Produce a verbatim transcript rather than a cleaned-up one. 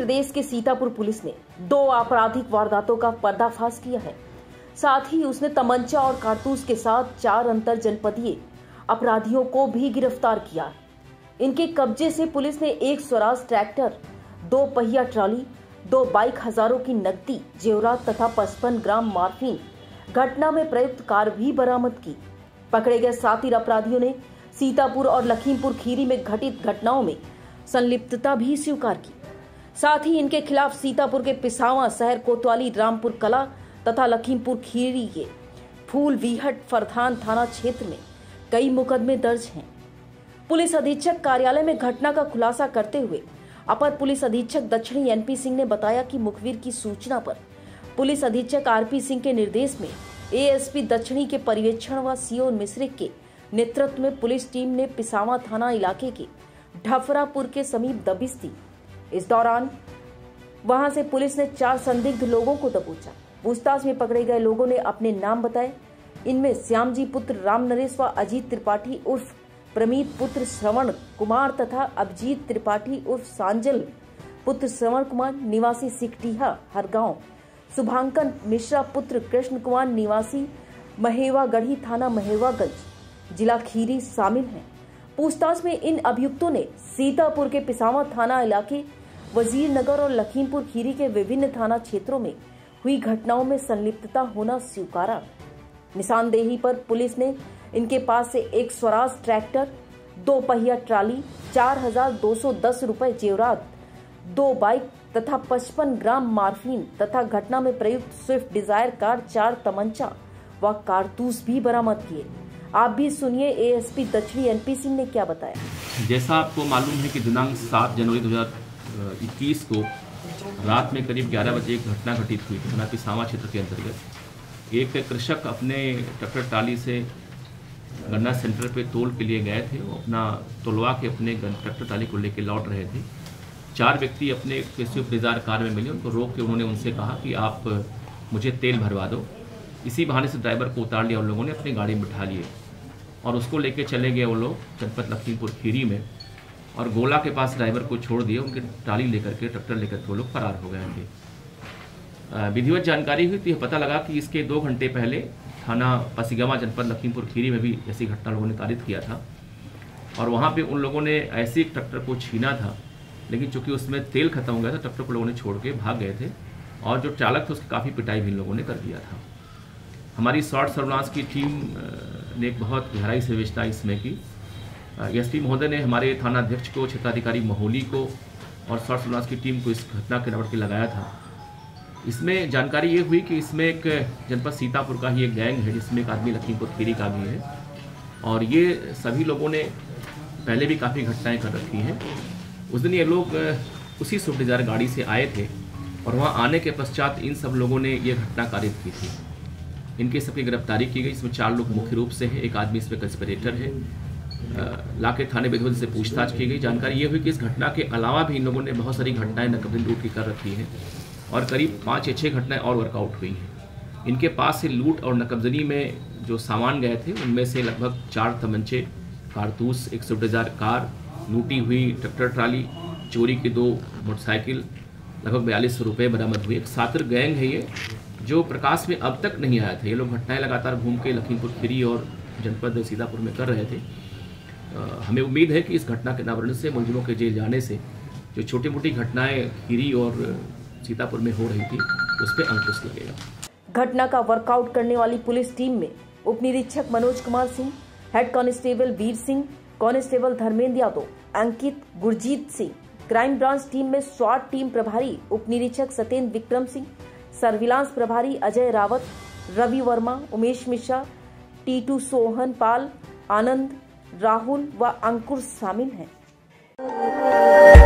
प्रदेश के सीतापुर पुलिस ने दो आपराधिक वारदातों का पर्दाफाश किया है। साथ ही उसने तमंचा और कारतूस के साथ चार अंतर जनपदीय अपराधियों को भी गिरफ्तार किया। इनके कब्जे से पुलिस ने एक स्वराज ट्रैक्टर, दो पहिया ट्रॉली, दो बाइक, हजारों की नकदी, जेवरात तथा पचपन ग्राम मार्फिन घटना में प्रयुक्त कार भी बरामद की। पकड़े गए सात अपराधियों ने सीतापुर और लखीमपुर खीरी में घटित घटनाओं में संलिप्तता भी स्वीकार की। साथ ही इनके खिलाफ सीतापुर के पिसावा, शहर कोतवाली, रामपुर कला तथा लखीमपुर खीरी के फूल विहट फरथान थाना क्षेत्र में कई मुकदमे दर्ज हैं। पुलिस अधीक्षक कार्यालय में घटना का खुलासा करते हुए अपर पुलिस अधीक्षक दक्षिणी एनपी सिंह ने बताया कि मुखबिर की सूचना पर पुलिस अधीक्षक आरपी सिंह के निर्देश में एएसपी दक्षिणी के पर्यवेक्षण व सीओ मिश्रिक के नेतृत्व में पुलिस टीम ने पिसावा थाना इलाके के ढफरापुर के समीप दबिश दी। इस दौरान वहां से पुलिस ने चार संदिग्ध लोगों को दबोचा। पूछताछ में पकड़े गए लोगों ने अपने नाम बताए। इनमें श्यामजी पुत्र राम नरेश व अजीत त्रिपाठी उर्फ प्रमीत पुत्र श्रवण कुमार तथा अभिजीत त्रिपाठी उर्फ सांजल पुत्र श्रवण कुमार निवासी सिकटीहा हरगांव, शुभांकन मिश्रा पुत्र कृष्ण कुमार निवासी महेवागढ़ी थाना महेवागंज जिला खीरी शामिल हैं। पूछताछ में इन अभियुक्तों ने सीतापुर के पिसावा थाना इलाके, वजीर नगर और लखीमपुर खीरी के विभिन्न थाना क्षेत्रों में हुई घटनाओं में संलिप्तता होना स्वीकारा। निशानदेही पर पुलिस ने इनके पास से एक स्वराज ट्रैक्टर, दो पहिया ट्राली, चार हजार दो सौ दस रुपए जेवरात, दो बाइक तथा पचपन ग्राम मार्फिन तथा घटना में प्रयुक्त स्विफ्ट डिजायर कार, चार तमंचा व कारतूस भी बरामद किए। आप भी सुनिए एएसपी दक्षिणी एनपी सिंह ने क्या बताया। जैसा आपको मालूम है कि दिनांक सात जनवरी दो हजार इक्कीस को रात में करीब ग्यारह बजे एक घटना घटित हुई थाना पिसावा क्षेत्र के अंतर्गत। एक कृषक अपने ट्रैक्टर ट्राली से गन्ना सेंटर पे तोल के लिए गए थे। वो अपना तोलवा के अपने ट्रैक्टर ट्राली को लेकर लौट रहे थे। चार व्यक्ति अपने स्विफ्ट डिजायर कार में मिले। उनको रोक के उन्होंने उनसे कहा कि आप मुझे तेल भरवा दो। इसी बहाने से ड्राइवर को उतार लिया उन लोगों ने, अपनी गाड़ी में बिठा लिए और उसको लेके चले गए वो लोग जनपद लखीमपुर खीरी में और गोला के पास ड्राइवर को छोड़ दिए। उनके ट्राली लेकर के, ट्रैक्टर लेकर के वो लोग फरार हो गए थे। विधिवत जानकारी हुई तो यह पता लगा कि इसके दो घंटे पहले थाना पसिगवा जनपद लखीमपुर खीरी में भी ऐसी घटना लोगों ने तारित किया था और वहाँ पे उन लोगों ने ऐसे ट्रैक्टर को छीना था, लेकिन चूंकि उसमें तेल खत्म हो गया था, ट्रैक्टर को लोगों ने छोड़ के भाग गए थे और जो चालक था उसकी काफ़ी पिटाई भी इन लोगों ने कर दिया था। हमारी शॉर्ट सर्विलांस की टीम ने एक बहुत गहराई से विवेचना इसमें की। एसपी महोदय ने हमारे थाना अध्यक्ष को, क्षेत्राधिकारी महोली को और शॉर्ट सर्विलांस की टीम को इस घटना के नंबर के लगाया था। इसमें जानकारी ये हुई कि इसमें एक जनपद सीतापुर का ही एक गैंग है जिसमें एक आदमी लखीमपुर खीरी का भी है और ये सभी लोगों ने पहले भी काफ़ी घटनाएं कर रखी हैं। उस दिन ये लोग उसी स्विफ्ट डिजायर गाड़ी से आए थे और वहाँ आने के पश्चात इन सब लोगों ने ये घटना कारित की थी। इनके सबकी गिरफ्तारी की गई। इसमें चार लोग मुख्य रूप से हैं, एक आदमी इसमें कंस्पिरेटर है। लाके थाने विधिवत से पूछताछ की गई। जानकारी ये हुई कि इस घटना के अलावा भी इन लोगों ने बहुत सारी घटनाएं नकबंदी लूट की कर रखी हैं और करीब पाँच या छः घटनाएं और वर्कआउट हुई हैं। इनके पास से लूट और नकबंदी में जो सामान गए थे उनमें से लगभग चार तमंचे, कारतूस, एक स्विफ्ट डिजायर कार, लूटी हुई ट्रैक्टर ट्राली, चोरी की दो मोटरसाइकिल, लगभग बयालीस सौ रुपये बरामद हुए। एक सातिर गैंग है ये जो प्रकाश में अब तक नहीं आया था। ये लोग घटनाएं लगातार घूम के लखीमपुर खीरी और जनपद सीतापुर में कर रहे थे। आ, हमें उम्मीद है कि इस घटना के अनावरण से, मुलजिमों के जेल जाने से जो छोटी मोटी घटनाएं खीरी और सीतापुर में हो रही थी उस पर अंकुश लगेगा। घटना का वर्कआउट करने वाली पुलिस टीम में उप निरीक्षक Manoj Kumar Singh, head constable Veer Singh, constable Dharmendra Yadav, Ankit, Gurjeet Singh, crime branch team में स्वाट टीम प्रभारी उप निरीक्षक सत्येंद्र विक्रम सिंह, सर्विलांस प्रभारी अजय रावत, रवि वर्मा, उमेश मिश्रा, टीटू सोहन पाल, आनंद, राहुल व अंकुर शामिल हैं।